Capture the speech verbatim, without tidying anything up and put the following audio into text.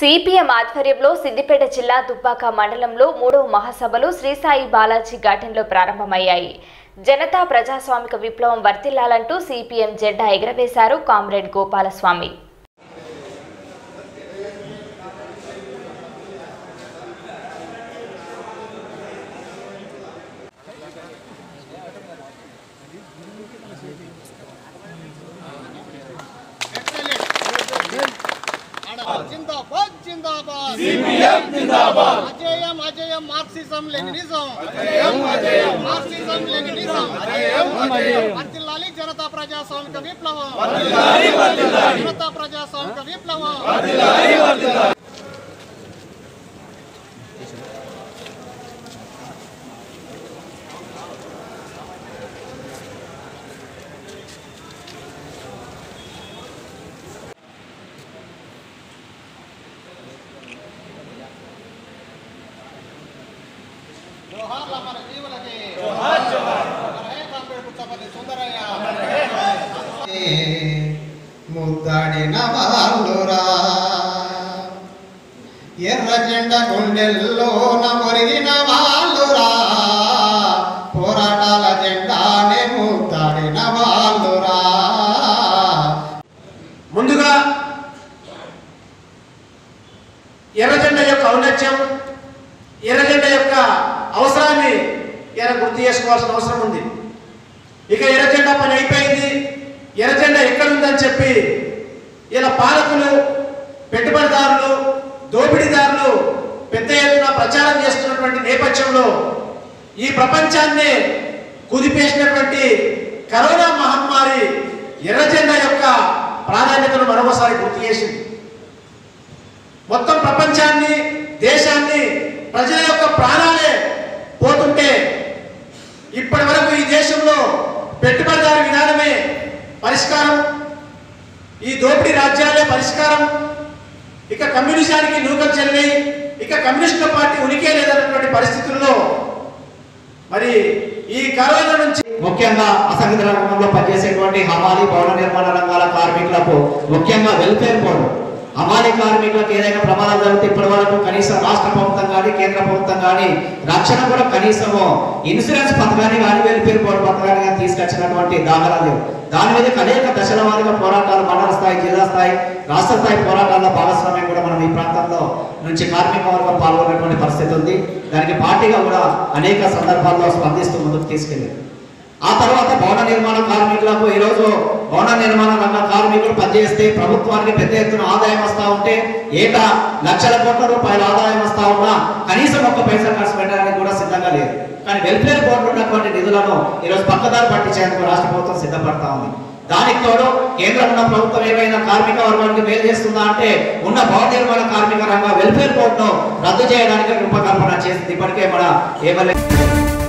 CPM ఆధ్వర్యంలో సిద్దిపేట జిల్లా దుబ్బాక మండలంలో మూడవ మహాసభలు శ్రీ సాయి బాలాజీ గార్డెన్లో ప్రారంభమయ్యాయి. జనతా ప్రజాస్వామిక విప్లవం వర్ధిల్లాలంటూ సిపిఎం జెండా ఎగరవేశారు కామ్రేడ్ గోపాలస్వామి. जिंदाबाद जिंदाबाद सीपीएम जिंदाबाद अजयम अजयम मार्क्सिज्म लेनिनिज्म अजयम अजयम मार्क्सिज्म लेनिनिज्म अजयम अजयम वर्धिल्लाली जनता प्रजास्वामिक विप्लవం वर्धिल्लाली वर्धिल्लाली जनता प्रजास्वामिक विप्लవం वर्धिल्लाली वर्धिल्लाली जोहार हमारे जीवन के जोहार जोहार है कामरेड पुत्रपति सुंदरయ్య ముద్దాడిన వాళ్ళురా ఎర్ర జెండ గుండెల్లోన మురిగిన వాళ్ళురా పోరాటాల జెండానే ముద్దాడిన వాళ్ళురా. ముందుగా ఎర్రజెండ యొక్క ఔన్నత్యం, ఎర్రజెండ యొక్క అవసరాన్ని ఇలా గుర్తు చేసుకోవాల్సిన అవసరం ఉంది. ఇక ఎర్రజెండా పని అయిపోయింది, ఎర్రజెండా ఎక్కడుందని చెప్పి ఇలా పాలకులు, పెట్టుబడిదారులు, దోపిడీదారులు పెద్ద ఎత్తున ప్రచారం చేస్తున్నటువంటి నేపథ్యంలో ఈ ప్రపంచాన్ని కుదిపేసినటువంటి కరోనా మహమ్మారి ఎర్రజెండా యొక్క ప్రాధాన్యతను మరొకసారి గుర్తు చేసింది. మొత్తం ప్రపంచాన్ని, దేశాన్ని, ప్రజల యొక్క ప్రాణాలే పోతుంటే ఇప్పటి వరకు ఈ దేశంలో పెట్టుబడిదారు విధానమే పరిష్కారం, ఈ దోపిడీ రాజ్యాలే పరిష్కారం, ఇక కమ్యూనిజానికి నూకలు చెల్లి ఇక కమ్యూనిస్టుల పార్టీ ఉనికే లేదన్నటువంటి పరిస్థితుల్లో మరి ఈ కరోనా నుంచి ముఖ్యంగా అసంఘటిత రంగంలో పనిచేసేటువంటి హమాలి, భవన నిర్మాణ రంగాల కార్మికులకు ముఖ్యంగా వెల్ఫేర్ బోర్డు, హమాలి కార్మికులకు ఏదైనా ప్రమాదాలు జరిగితే ఇప్పటి వరకు కనీసం రాష్ట్ర ప్రభుత్వం కానీ కేంద్ర ప్రభుత్వం కానీ రక్షణ కూడా కనీసము ఇన్సూరెన్స్ పథకాన్ని కానీ వెల్ఫేర్ బోర్డు పథకాన్ని కానీ తీసుకొచ్చినటువంటి దాఖలాలు లేవు. దాని మీద అనేక దశల వారీగా పోరాటాలు, మండల స్థాయి, జిల్లా స్థాయి, రాష్ట్ర స్థాయి పోరాటాల్లో భాగస్వామ్యం కూడా మనం ఈ ప్రాంతంలో నుంచి కార్మిక వర్గం పాల్గొనేటువంటి పరిస్థితి ఉంది. దానికి పార్టీగా కూడా అనేక సందర్భాల్లో స్పందిస్తూ ముందుకు తీసుకెళ్ళింది. ఆ తర్వాత భవన నిర్మాణ కార్మికులకు ఈరోజు భవన నిర్మాణ రంగ కార్మికులు పనిచేస్తే ప్రభుత్వానికి పెద్ద ఎత్తున ఆదాయం వస్తూ ఉంటే ఏటా లక్షల కోట్ల రూపాయల ఆదాయం వస్తూ ఉన్నా కనీసం ఒక్క పైసా ఖర్చు పెట్టడానికి కూడా సిద్ధంగా లేదు. కానీ వెల్ఫేర్ బోర్డు ఉన్నటువంటి నిధులను ఈరోజు పక్కదారి పట్టించేందుకు రాష్ట్ర ప్రభుత్వం సిద్ధపడతా ఉంది. దానికి తోడు కేంద్రం ఉన్న ప్రభుత్వం ఏమైనా కార్మిక వర్గానికి మేలు చేస్తుందా అంటే ఉన్న భవన నిర్మాణ కార్మిక రంగ వెల్ఫేర్ బోర్డును రద్దు చేయడానికి రూపకల్పన చేసింది. ఇప్పటికే మన ఏమలే